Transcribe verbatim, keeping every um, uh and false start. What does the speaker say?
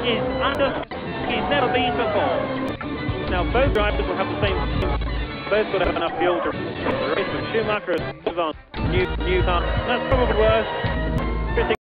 is under. He's never been before. Now both drivers will have the same. Both got enough fuel to race, but Schumacher has moved on. New, new car. That's probably worse.